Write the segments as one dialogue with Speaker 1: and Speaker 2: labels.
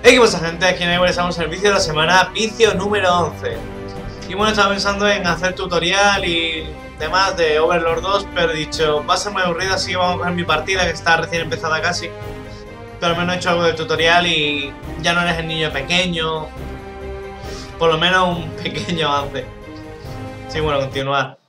Speaker 1: ¿Qué pasa, gente? Aquí en Evo estamos en el vicio de la semana, vicio número 11. Y bueno, estaba pensando en hacer tutorial y demás de Overlord 2, pero he dicho, va a ser muy aburrido, así que vamos a coger mi partida, que está recién empezada casi. Pero al menos he hecho algo de tutorial y ya no eres el niño pequeño. Por lo menos un pequeño avance. Sí, bueno, continuar.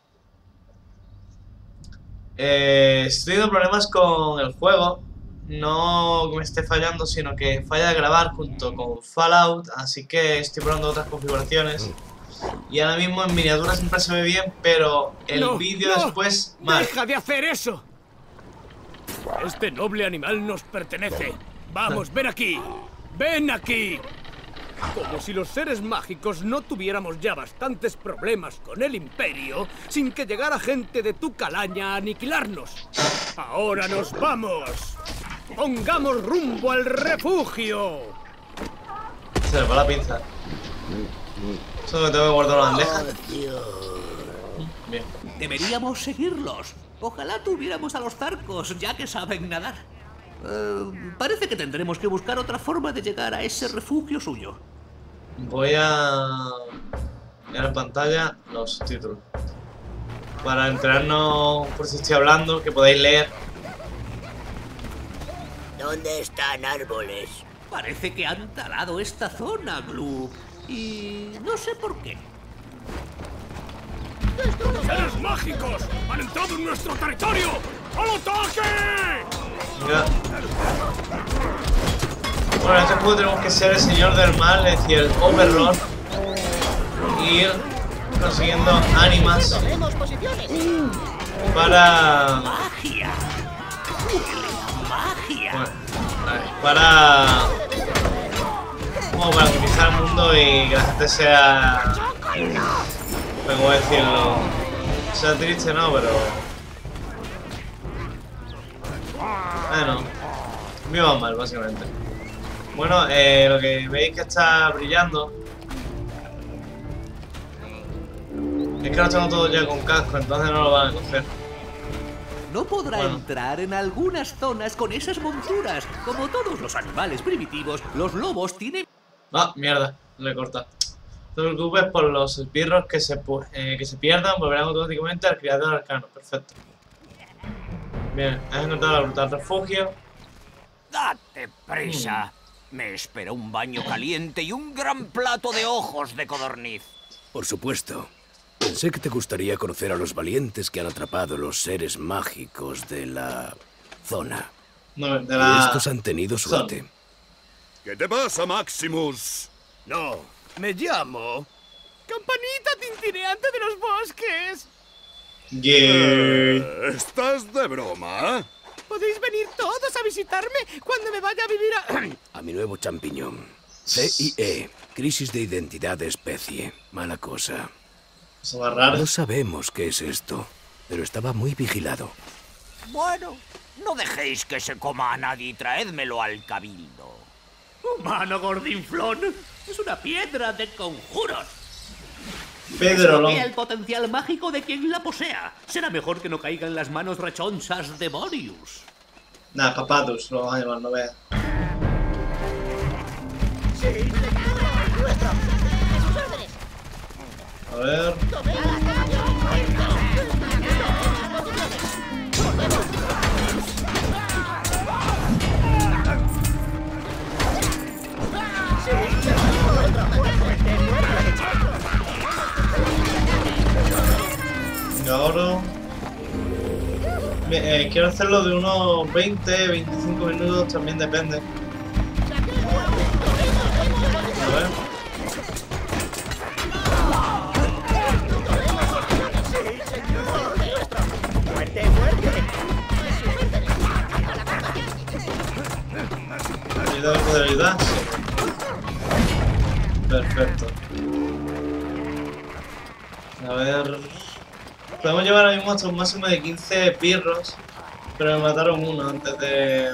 Speaker 1: Estoy teniendo problemas con el juego. No que me esté fallando, sino que falla de grabar junto con Fallout. Así que estoy probando otras configuraciones. Y ahora mismo en miniatura siempre se ve bien, pero el vídeo después mal.
Speaker 2: ¡Deja de hacer eso! Este noble animal nos pertenece. Vamos, ven aquí. ¡Ven aquí! Como si los seres mágicos no tuviéramos ya bastantes problemas con el Imperio sin que llegara gente de tu calaña a aniquilarnos. ¡Ahora nos vamos! ¡Pongamos rumbo al refugio!
Speaker 1: Se le va la pinza. Eso me tengo que guardar la bandeja. Bien.
Speaker 3: Deberíamos seguirlos. Ojalá tuviéramos a los zarcos, ya que saben nadar. Parece que tendremos que buscar otra forma de llegar a ese refugio suyo.
Speaker 1: Voy a ver en pantalla los subtítulos para enterarnos por si estoy hablando, que podáis leer.
Speaker 3: ¿Dónde están árboles? Parece que han talado esta zona, Glue. Y no sé por qué.
Speaker 2: ¡Seres mágicos! ¡Han entrado en nuestro territorio! ¡Al ataque!
Speaker 1: Mira. Bueno, en este juego tenemos que ser el señor del mal, es decir, el Overlord. Ir consiguiendo ánimas para...
Speaker 3: ¡Magia! ¡Magia!
Speaker 1: Bueno, para... Como para optimizar el mundo y que la gente sea... ¿Cómo decirlo? Sea triste, no, pero... Bueno, viva mal, básicamente. Bueno, lo que veis que está brillando es que los tengo todos ya con casco, entonces no lo van a coger.
Speaker 3: No podrá entrar en algunas zonas con esas monturas. Como todos los animales primitivos, los lobos tienen...
Speaker 1: Ah, mierda, le corta. No te preocupes por los esbirros que se pierdan, volverán automáticamente al criador arcano. Perfecto. Bien, has encontrado el brutal refugio.
Speaker 4: ¡Date prisa! Me espera un baño caliente y un gran plato de ojos de codorniz.
Speaker 2: Por supuesto. Pensé que te gustaría conocer a los valientes que han atrapado los seres mágicos de la zona.
Speaker 1: No, de la...
Speaker 2: Estos han tenido suerte.
Speaker 5: ¿Qué te pasa, Maximus?
Speaker 2: No, me llamo... ¡Campanita tintineante de los bosques!
Speaker 1: Yeah.
Speaker 5: ¿Estás de broma?
Speaker 2: ¿Podéis venir todos a visitarme cuando me vaya a vivir a mi nuevo champiñón? CIE, crisis de identidad de especie. Mala cosa.
Speaker 1: Eso va raro.
Speaker 2: No sabemos qué es esto, pero estaba muy vigilado.
Speaker 4: Bueno, no dejéis que se coma a nadie y traédmelo al cabildo.
Speaker 3: ¡Humano gordinflón! ¡Es una piedra de conjuros!
Speaker 1: Pedro,
Speaker 3: Desbloquea el potencial mágico de quien la posea. Será mejor que no caiga en las manos rechonchas de Borius.
Speaker 1: Nada, Papatus, lo vamos a llamar, no veas. A ver. Y ahora... quiero hacerlo de unos 20-25 minutos, también depende. A ver. ¿Ayuda a poder ayudar? Sí. Perfecto. A ver... Podemos llevar ahora mismo hasta un máximo de 15 pirros, pero me mataron uno antes de...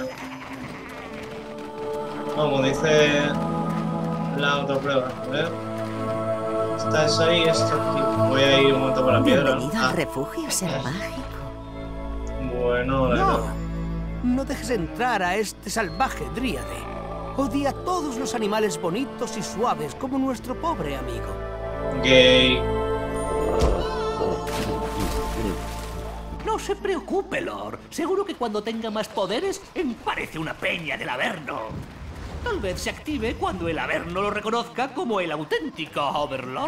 Speaker 1: Como dice la otra prueba. A ver... Está eso ahí, esto aquí. Voy a ir un momento por la piedra.
Speaker 6: Bienvenido al refugio ser mágico.
Speaker 1: Bueno, la verdad.
Speaker 2: No dejes entrar a este salvaje dríade.
Speaker 7: Odia a todos los animales bonitos y suaves como nuestro pobre amigo.
Speaker 1: Gay.
Speaker 3: No se preocupe, Lord. Seguro que cuando tenga más poderes, emparece una peña del Averno. Tal vez se active cuando el Averno lo reconozca como el auténtico Overlord.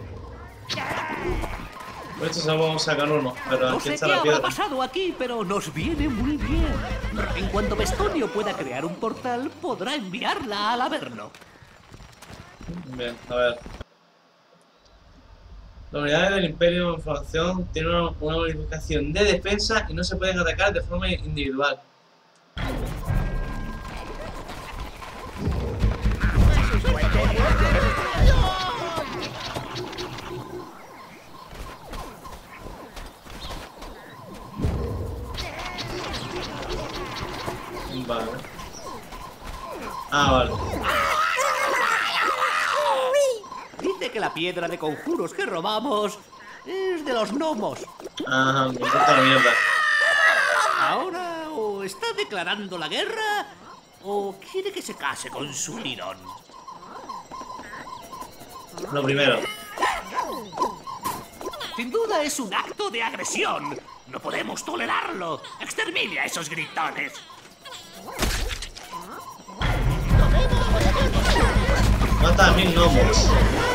Speaker 1: Esto solo vamos a sacar uno, pero
Speaker 3: No
Speaker 1: aquí
Speaker 3: sé
Speaker 1: está
Speaker 3: qué
Speaker 1: la
Speaker 3: habrá
Speaker 1: piedra.
Speaker 3: pasado aquí, pero nos viene muy bien. En cuanto Pestonio pueda crear un portal, podrá enviarla al Averno.
Speaker 1: Bien, a ver. Las unidades del Imperio de Información tienen una bonificación de defensa y no se pueden atacar de forma individual. Vale. Ah, vale.
Speaker 3: Dice que la piedra de conjuros que robamos es de los gnomos.
Speaker 1: Ajá, me importa la mierda.
Speaker 3: Ahora o está declarando la guerra o quiere que se case con su lirón.
Speaker 1: Lo primero.
Speaker 3: Sin duda es un acto de agresión. No podemos tolerarlo. Extermina a esos gritones.
Speaker 1: Mata a 1000 gnomos.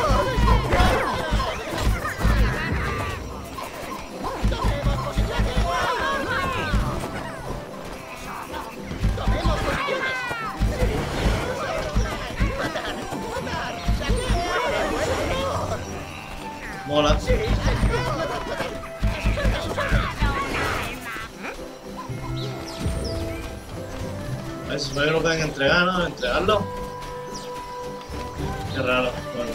Speaker 1: Mola. A ver si me lo pueden entregar, ¿no? ¿Entregarlo? Qué raro. Bueno.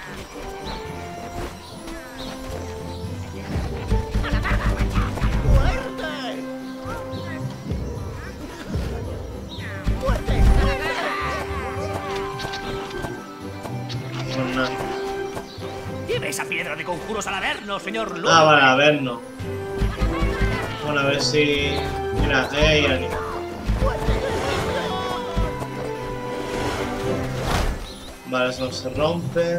Speaker 1: Pues nada.
Speaker 3: Lleve esa piedra de conjuros al Averno, señor Lord.
Speaker 1: Ah, vale, a ver, no. Bueno, a ver si... Mira, ahí hay alguien. Vale, eso se rompe.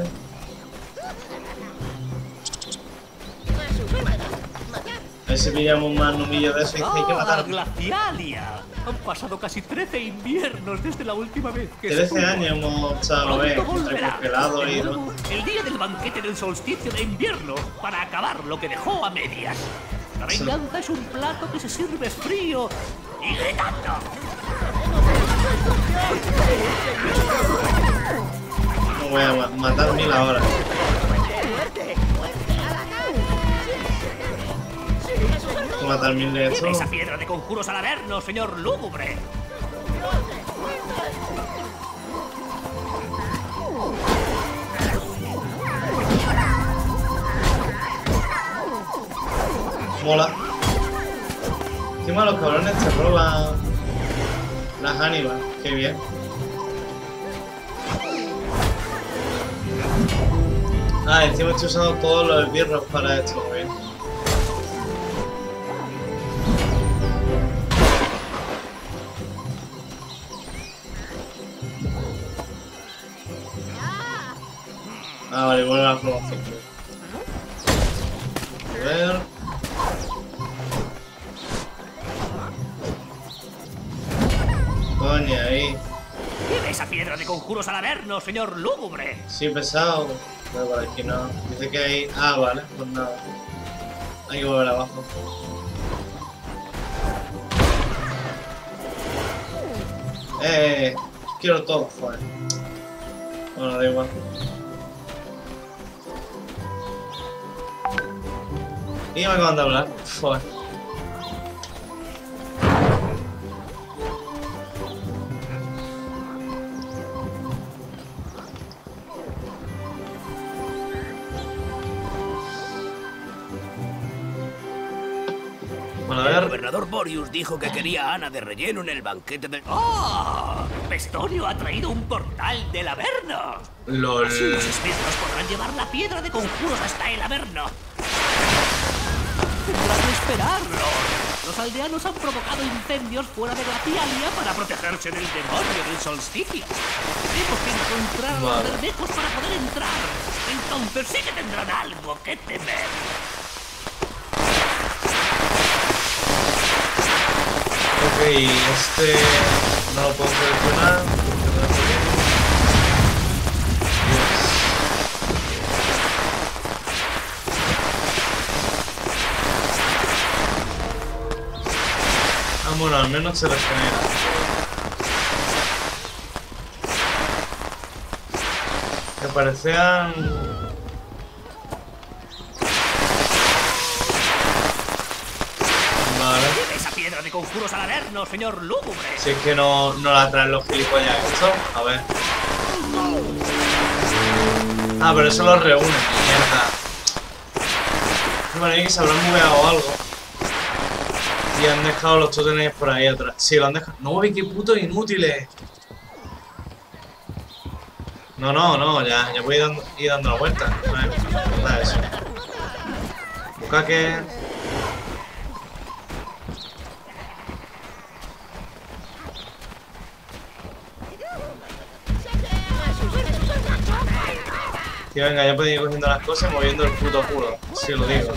Speaker 1: A ver si pillamos más numillos de eso y hay que matar.
Speaker 3: Glacialia. Han pasado casi 13 inviernos desde la última vez que
Speaker 1: 13 años hemos estado, ¿ves?
Speaker 3: Pronto
Speaker 1: Entre
Speaker 3: volverá.
Speaker 1: congelado y...
Speaker 3: De nuevo, el día del banquete del solsticio de invierno para acabar lo que dejó a medias. La venganza es un plato que se sirve frío y gritando.
Speaker 1: No voy a matar 1000 ahora. Voy a matar 1000 de esto.
Speaker 3: Lleve esa piedra de conjuros al Averno, señor lúgubre.
Speaker 1: Mola. Encima los cabrones te roban las ánimas. Qué bien. Ah, encima estoy usando todos los esbirros para esto. Muy bien. Ah, vale, vuelve a la promoción. A ver. Coño, ahí.
Speaker 3: Lleve esa piedra de conjuros al Averno, señor lúgubre.
Speaker 1: Sí, pesado. Pero por aquí no. Dice que hay... Ah, vale, pues nada. Hay que volver abajo. Quiero todo, joder. Bueno, da igual. Y me acaban de hablar. Joder. Bueno, a
Speaker 2: El
Speaker 1: ver.
Speaker 2: gobernador Borius dijo que quería a Ana de relleno en el banquete del...
Speaker 3: ¡Oh! Pestonio ha traído un portal del Averno.
Speaker 1: LOL.
Speaker 3: Así los espíritus podrán llevar la piedra de conjuros hasta el Averno. Tendrás que esperarlo. los aldeanos han provocado incendios fuera de Glacialia para protegerse del demonio del solsticio. Tenemos que encontrar a los bermejos para poder entrar. Entonces sí que tendrán algo que temer.
Speaker 1: Ok, este no lo puedo seleccionar. Ah, bueno, al menos se regenera. Que parecían... Vale.
Speaker 3: Esa piedra de conjuros al averno, señor lúgubre.
Speaker 1: Si es que no la traen los gilipollas esto. A ver. Ah, pero eso lo reúne. Mierda. Bueno, ahí que se habrán bugueado algo. Y han dejado los tótenes por ahí atrás. Sí, lo han dejado. No, qué putos inútiles. No, ya voy ir dando la vuelta. Vale, nada eso. Bucaque. Tío, venga, ya pueden ir cogiendo las cosas y moviendo el puto culo. Sí, lo digo.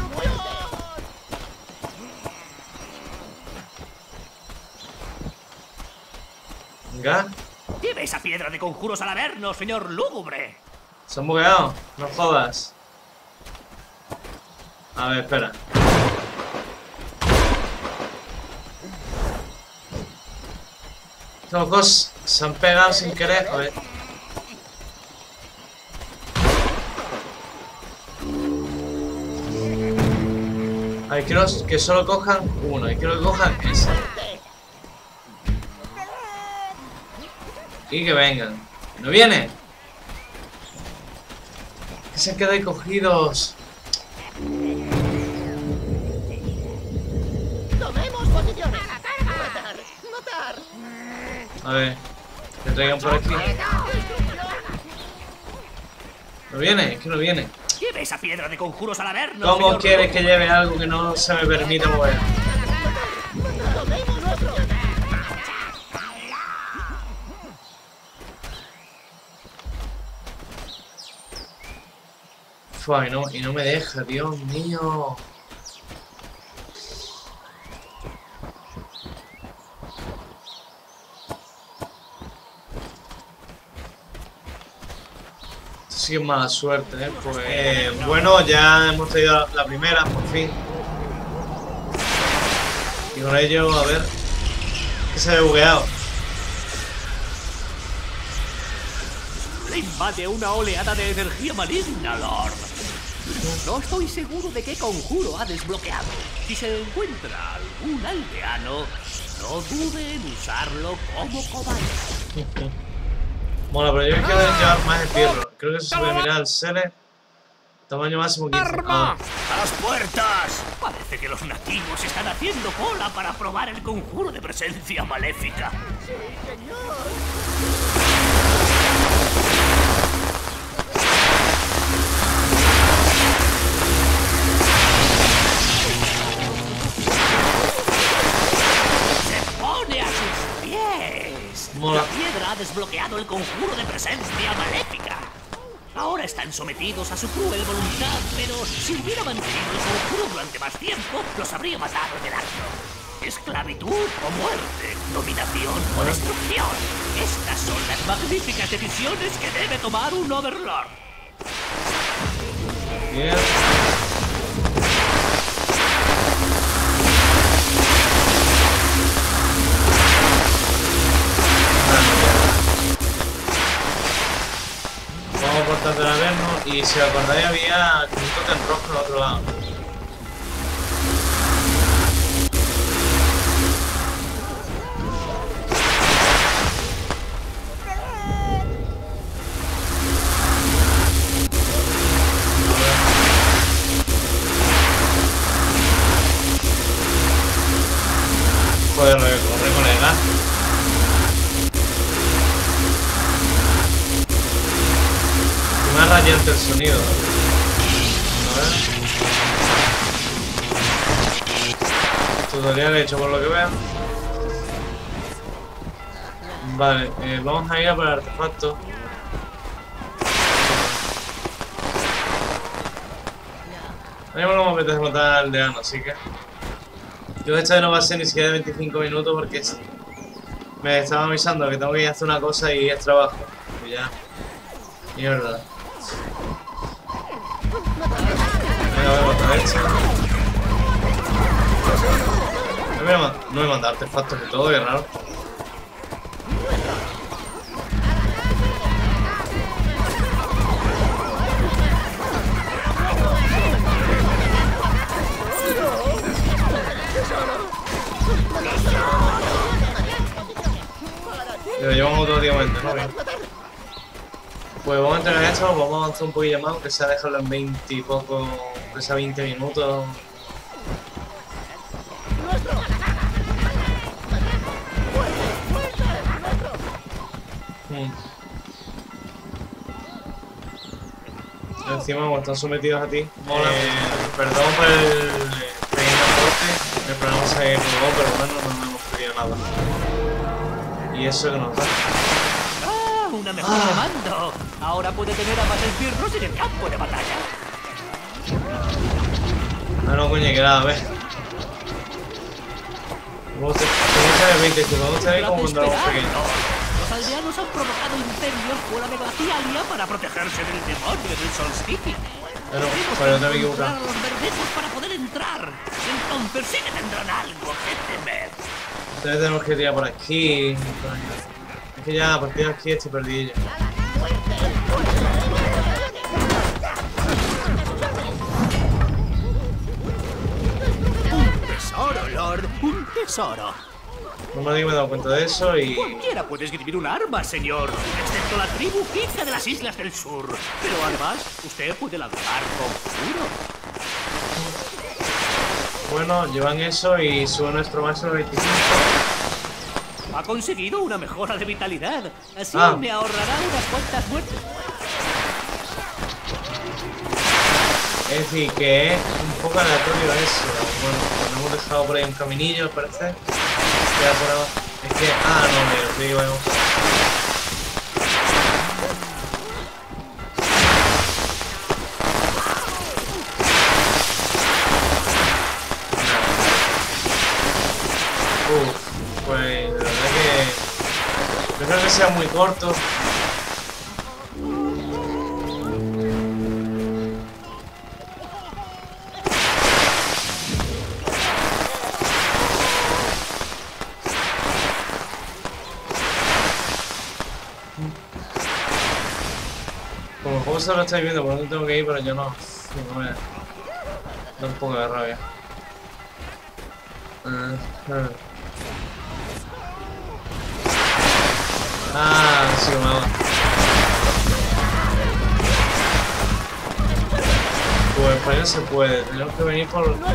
Speaker 1: Venga.
Speaker 3: Lleve esa piedra de conjuros al averno, señor lúgubre.
Speaker 1: Se han bugueado. No jodas. A ver, espera. Estos locos se han pegado sin querer, joder. A ver, quiero que solo cojan uno y quiero que cojan ese. Y que vengan. ¿No viene? Que se quedan cogidos.
Speaker 8: Tomemos posiciones. Matar.
Speaker 1: A ver, que traigan por aquí. ¿No viene? Es que no viene.
Speaker 3: Lleve esa piedra de conjuros al averno.
Speaker 1: ¿Cómo quieres que lleve algo que no se me permite mover? Fua, y no me deja, Dios mío. Sí, es mala suerte, ¿eh? Pues bueno, ya hemos traído la primera, por fin. Y con ello, a ver, que se ha bugueado.
Speaker 3: Le invade una oleada de energía maligna, Lord. No estoy seguro de qué conjuro ha desbloqueado. Si se encuentra algún aldeano, no dude en usarlo como cobayo.
Speaker 1: Bueno, pero yo quiero llevar más esbirro. Creo que eso se puede mirar al Sele. Tamaño máximo 15.
Speaker 4: ¡Arma! ¡A las puertas!
Speaker 3: Parece que los nativos están haciendo cola para probar el conjuro de presencia maléfica. ¡Se pone a sus pies!
Speaker 1: Mola.
Speaker 3: La piedra ha desbloqueado el conjuro de presencia maléfica. Ahora están sometidos a su cruel voluntad, pero si hubiera mantenido el conjuro durante más tiempo, los habría matado en el acto. Esclavitud o muerte, dominación o destrucción. Estas son las magníficas decisiones que debe tomar un Overlord.
Speaker 1: Bien. Vamos por tratar de vernos y si os acordáis había un token rojo al otro lado. Joder, corre colega. Más radiante el sonido. A ver. Tutorial hecho por lo que veo. Vale, vamos a ir a por el artefacto. A mí no me apetece matar al aldeano, así que... Yo esta vez no va a ser ni siquiera de 25 minutos porque me estaba avisando que tengo que ir a hacer una cosa y es trabajo. Y ya... Mierda. Venga, voy a matar a este. No me manda artefactos y todo, qué raro. Lo llevamos automáticamente, ¿no? Bien. Pues vamos a entregar esto, vamos a avanzar un poquillo más, aunque sea dejarlo en 20 y poco, aunque sea 20 minutos. Encima, como están sometidos a ti. Perdón por el pequeño corte, el programa se probó, pero bueno, no hemos perdido nada. Y eso que nos da.
Speaker 3: ¡Ah! ¡Una mejor de mando! Ahora puede tener a más esbirros en el campo de batalla.
Speaker 1: Ah, no, coño, que nada, a ver. Me gusta el 20, me gusta ver como cuando éramos pequeños.
Speaker 3: Los aldeanos han provocado incendios fuera de Glacialia para protegerse del demonio del solsticio.
Speaker 1: Pero no me he equivocado.
Speaker 3: A los verdejos para poder entrar. Entonces sí que tendrán algo que temer.
Speaker 1: Entonces tenemos que tirar por aquí. Es que ya a partir de aquí estoy perdido.
Speaker 3: Un tesoro, Lord. Un tesoro.
Speaker 1: No me he dado cuenta de eso y...
Speaker 3: Cualquiera puede escribir un arma, señor, excepto la tribu Kiza de las Islas del Sur. Pero además, usted puede lanzar conjuros.
Speaker 1: Bueno, llevan eso y sube nuestro máximo 25.
Speaker 3: Ha conseguido una mejora de vitalidad. Así me ahorrará unas cuantas muertes.
Speaker 1: Es decir, que es un poco aleatorio eso. Bueno, nos hemos dejado por ahí un caminillo, al parecer. Es que... Ah, no, me lo digo yo. Pues de verdad que... No creo que sea muy corto. Como el juego se lo estáis viendo, por dónde tengo que ir, pero yo no. No me da un poco de rabia. Sí, me va. Pues para allá se puede, tenemos que venir por... Estos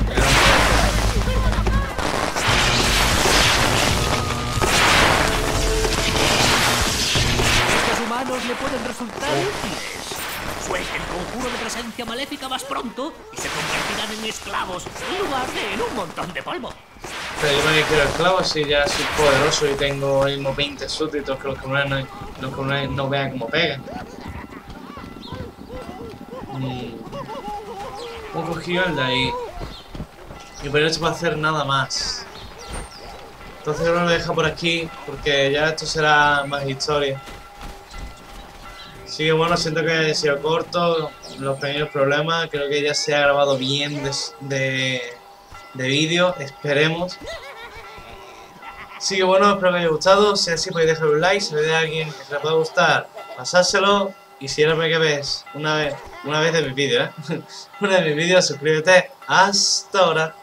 Speaker 3: humanos le pueden resultar útiles. Suelte el conjuro de presencia maléfica más pronto y se convertirán en esclavos en lugar de en un montón de polvo.
Speaker 1: Pero yo me quiero esclavo si ya soy poderoso y tengo el mismo 20 súbditos que los que no vean cómo pegan. Hemos cogido el de ahí. Y por eso no va a hacer nada más. Entonces yo lo dejo por aquí porque ya esto será más historia. Sí, bueno, siento que ha sido corto, los pequeños problemas, creo que ya se ha grabado bien de vídeo, esperemos. Así que bueno, espero que os haya gustado, si es así podéis dejar un like, si veis a alguien que se le pueda gustar, pasárselo, y si eres que ves una vez de mis vídeos, una de mis vídeos, suscríbete. Hasta ahora.